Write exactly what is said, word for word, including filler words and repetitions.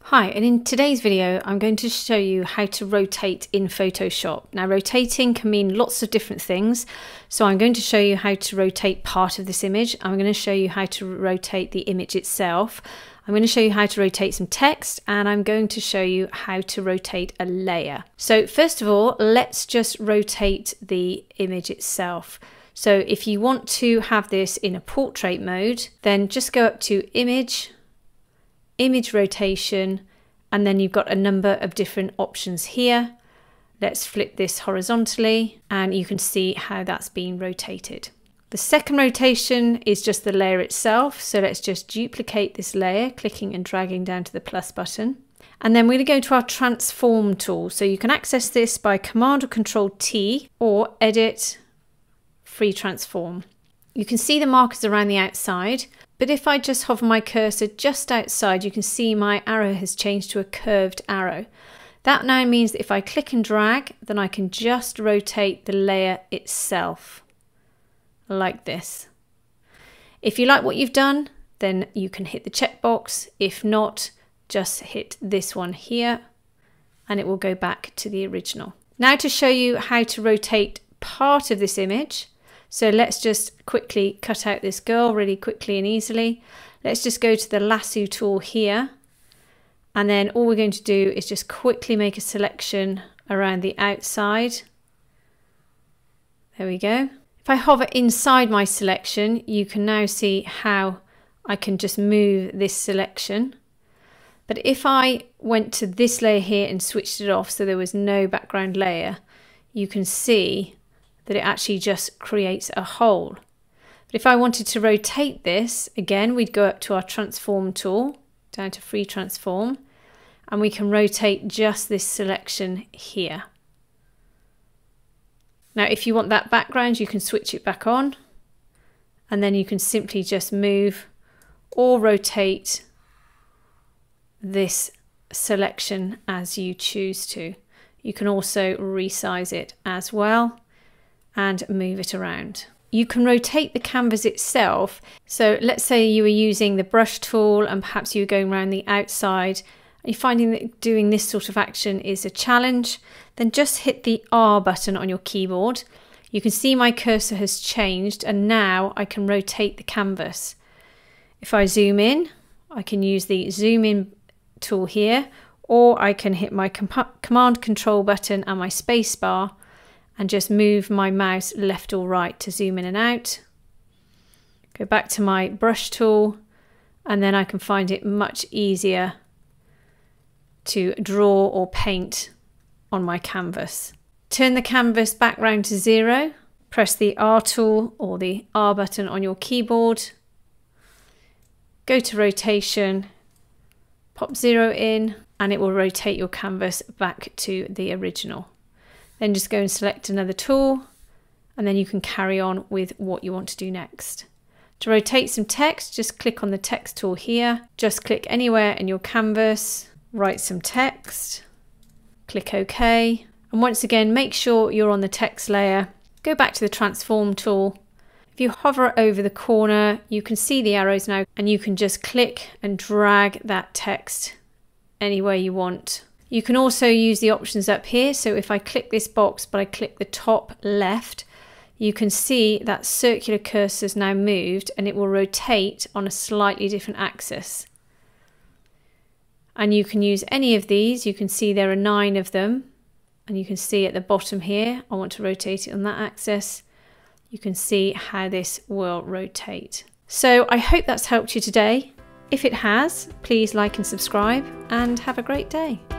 Hi, and in today's video I'm going to show you how to rotate in Photoshop. Now rotating can mean lots of different things, so I'm going to show you how to rotate part of this image. I'm going to show you how to rotate the image itself. I'm going to show you how to rotate some text, and I'm going to show you how to rotate a layer. So first of all, let's just rotate the image itself. So if you want to have this in a portrait mode, then just go up to Image, Image Rotation, and then you've got a number of different options here. Let's flip this horizontally and you can see how that's being rotated. The second rotation is just the layer itself. So let's just duplicate this layer, clicking and dragging down to the plus button. And then we're going to go to our transform tool. So you can access this by Command or Control T or Edit, Free Transform. You can see the markers around the outside, but if I just hover my cursor just outside, you can see my arrow has changed to a curved arrow. That now means that if I click and drag, then I can just rotate the layer itself, like this. If you like what you've done, then you can hit the checkbox. If not, just hit this one here, and it will go back to the original. Now to show you how to rotate part of this image, so let's just quickly cut out this girl really quickly and easily. Let's just go to the lasso tool here. And then all we're going to do is just quickly make a selection around the outside. There we go. If I hover inside my selection, you can now see how I can just move this selection. But if I went to this layer here and switched it off so there was no background layer, you can see that it actually just creates a hole. But if I wanted to rotate this, again, we'd go up to our transform tool, down to free transform, and we can rotate just this selection here. Now, if you want that background, you can switch it back on, and then you can simply just move or rotate this selection as you choose to. You can also resize it as well and move it around. You can rotate the canvas itself. So let's say you were using the brush tool and perhaps you were going around the outside and you're finding that doing this sort of action is a challenge, then just hit the R button on your keyboard. You can see my cursor has changed and now I can rotate the canvas. If I zoom in, I can use the zoom in tool here, or I can hit my Command Control button and my space bar and just move my mouse left or right to zoom in and out. Go back to my brush tool, and then I can find it much easier to draw or paint on my canvas. Turn the canvas back round to zero, press the R tool or the R button on your keyboard, go to rotation, pop zero in, and it will rotate your canvas back to the original. Then just go and select another tool, and then you can carry on with what you want to do next. To rotate some text, just click on the text tool here. Just click anywhere in your canvas, write some text, click OK. And once again, make sure you're on the text layer. Go back to the transform tool. If you hover over the corner, you can see the arrows now, and you can just click and drag that text anywhere you want. You can also use the options up here. So if I click this box, but I click the top left, you can see that circular cursor is now moved and it will rotate on a slightly different axis. And you can use any of these. You can see there are nine of them. And you can see at the bottom here, I want to rotate it on that axis. You can see how this will rotate. So I hope that's helped you today. If it has, please like and subscribe and have a great day.